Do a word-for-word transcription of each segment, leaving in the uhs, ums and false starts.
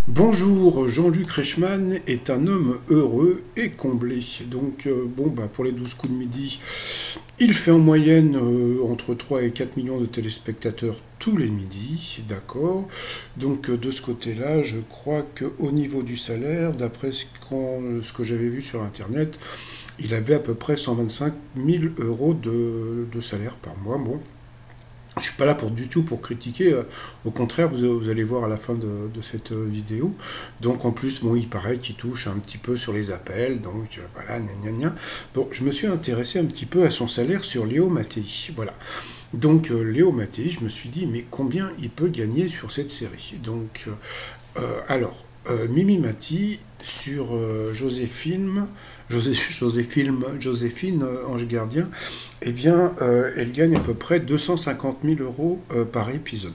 Bonjour, Jean-Luc Reichmann est un homme heureux et comblé. Donc, euh, bon, bah, pour les douze coups de midi, il fait en moyenne euh, entre trois et quatre millions de téléspectateurs tous les midis, d'accord. Donc, euh, de ce côté-là, je crois qu'au niveau du salaire, d'après ce, qu'on- ce que j'avais vu sur Internet, il avait à peu près cent vingt-cinq mille euros de, de salaire par mois. Bon, je suis pas là pour du tout pour critiquer. euh, Au contraire, vous, vous allez voir à la fin de, de cette euh, vidéo. Donc en plus, bon, il paraît qu'il touche un petit peu sur les appels. Donc euh, voilà, gna gna gna. Bon, je me suis intéressé un petit peu à son salaire sur Léo Mattei. Voilà. Donc euh, Léo Mattei, je me suis dit, mais combien il peut gagner sur cette série? Donc euh, euh, alors, euh, Mimi Mati sur euh, Joséphine, José, Joséphine, Joséphine euh, Ange Gardien, eh bien, euh, elle gagne à peu près deux cent cinquante mille euros euh, par épisode.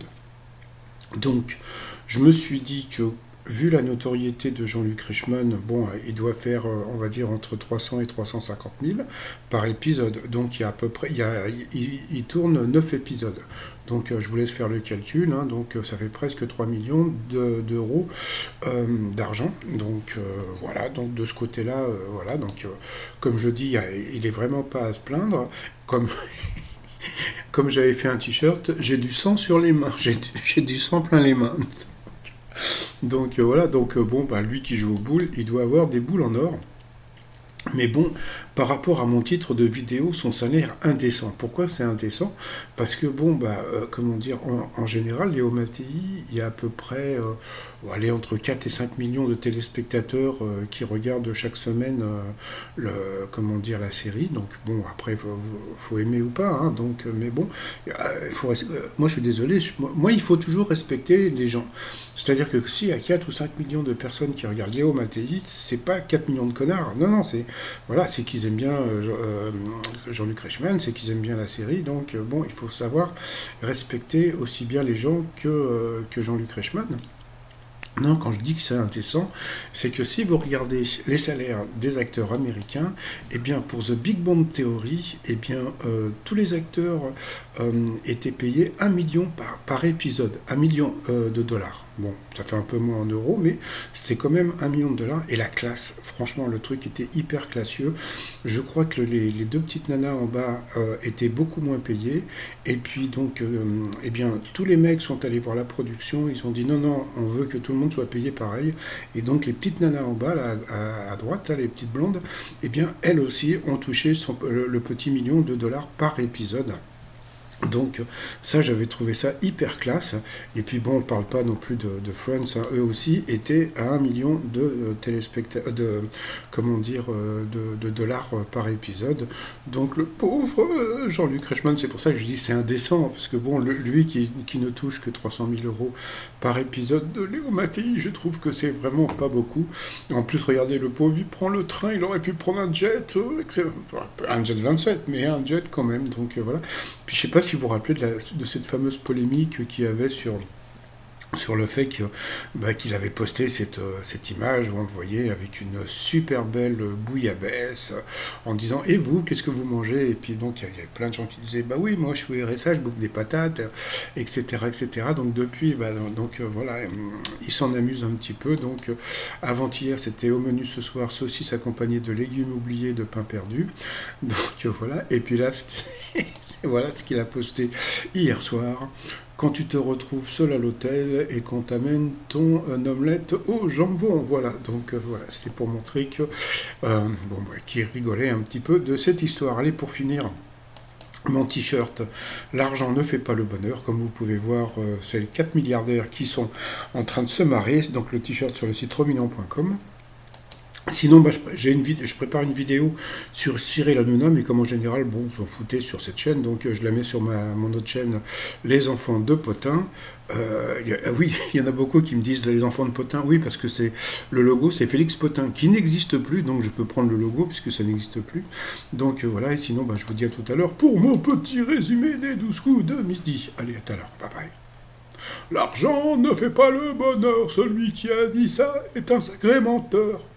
Donc, je me suis dit que, vu la notoriété de Jean-Luc Reichmann, bon, il doit faire, euh, on va dire, entre trois cents et trois cent cinquante mille par épisode. Donc, il y a à peu près, il, y a, il, il tourne neuf épisodes. Donc, euh, je vous laisse faire le calcul. Hein, donc, euh, ça fait presque trois millions de- d'euros euh, d'argent. Donc, euh, voilà. Donc, de ce côté-là, euh, voilà. Donc, euh, comme je dis, il y a- il est vraiment pas à se plaindre. Comme comme j'avais fait un t-shirt, j'ai du sang sur les mains, j'ai j'ai du sang plein les mains. Donc euh, voilà, donc euh, bon, bah, lui qui joue aux boules, il doit avoir des boules en or. Mais bon, par rapport à mon titre de vidéo, son salaire indécent. Pourquoi c'est indécent? Parce que bon, bah, euh, comment dire, en, en général, Léo Mattei, il y a à peu près, euh, bon, allez, entre quatre et cinq millions de téléspectateurs euh, qui regardent chaque semaine, euh, le, comment dire, la série. Donc bon, après, il faut, faut aimer ou pas. Hein, donc, euh, mais bon, euh, faut, res- euh, moi je suis désolé, je- moi moi, il faut toujours respecter les gens. C'est-à-dire que s'il y a quatre ou cinq millions de personnes qui regardent Léo Mattei, c'est pas quatre millions de connards. Non, non, c'est voilà, c'est qu'ils aiment bien euh, Jean- euh, Jean-Luc Reichmann, c'est qu'ils aiment bien la série. Donc, euh, bon, il faut savoir respecter aussi bien les gens que, euh, que Jean-Luc Reichmann. Non, quand je dis que c'est indécent, c'est que si vous regardez les salaires des acteurs américains, eh bien pour The Big Bang Theory, eh bien euh, tous les acteurs euh, étaient payés un million par, par épisode, un million euh, de dollars. Bon, ça fait un peu moins en euros, mais c'était quand même un million de dollars. Et la classe, franchement, le truc était hyper classieux. Je crois que les, les deux petites nanas en bas euh, étaient beaucoup moins payées. Et puis donc, euh, eh bien, tous les mecs sont allés voir la production. Ils ont dit non, non, on veut que tout le monde soit payé pareil. Et donc les petites nanas en bas, là, à, à droite, là, les petites blondes, eh bien, elles aussi ont touché son- le, le petit million de dollars par épisode. Donc ça, j'avais trouvé ça hyper classe. Et puis bon, on parle pas non plus de, de Friends, hein. Eux aussi étaient à un million de euh, téléspectateurs, de comment dire, euh, de, de dollars euh, par épisode. Donc le pauvre euh, Jean-Luc Reichmann, c'est pour ça que je dis c'est indécent, parce que bon, le- lui qui, qui ne touche que trois cent mille euros par épisode de Léo Mattei, je trouve que c'est vraiment pas beaucoup. En plus, regardez, le pauvre, il prend le train, il aurait pu prendre un jet, euh, excellent. Un jet vingt-sept, mais un jet quand même. Donc euh, voilà. Puis je sais pas si vous vous rappelez de, la- de cette fameuse polémique qu'il y avait sur, sur le fait que, bah, qu'il avait posté cette, euh, cette image où on le voyait avec une super belle bouillabaisse euh, en disant et vous, qu'est-ce que vous mangez? Et puis donc il y avait plein de gens qui disaient bah oui, moi je suis R S A, je bouffe des patates, euh, et cetera et cetera. Donc depuis, bah, donc euh, voilà, euh, il s'en amuse un petit peu. Donc euh, avant-hier, c'était au menu ce soir saucisse accompagnée de légumes oubliés, de pain perdu. Donc euh, voilà. Et puis là, c'était voilà ce qu'il a posté hier soir. Quand tu te retrouves seul à l'hôtel et qu'on t'amène ton euh, omelette au jambon. Voilà, donc euh, voilà, c'était pour montrer que, euh, bon, bah, qu'il rigolait un petit peu de cette histoire. Allez, pour finir, mon t-shirt, l'argent ne fait pas le bonheur, comme vous pouvez voir, euh, c'est les quatre milliardaires qui sont en train de se marrer, donc le t-shirt sur le site romillan point com. Sinon, bah, je, j'ai une vid- je prépare une vidéo sur Cyril Hanouna, mais comme en général, bon, vous en foutez sur cette chaîne, donc euh, je la mets sur ma, mon autre chaîne, Les Enfants de Potin. Euh, y a- ah oui, il y en a beaucoup qui me disent Les Enfants de Potin, oui, parce que c'est le logo, c'est Félix Potin, qui n'existe plus, donc je peux prendre le logo, puisque ça n'existe plus. Donc euh, voilà, et sinon, bah, je vous dis à tout à l'heure pour mon petit résumé des douze coups de midi. Allez, à tout à l'heure, bye bye. L'argent ne fait pas le bonheur, celui qui a dit ça est un sacré menteur.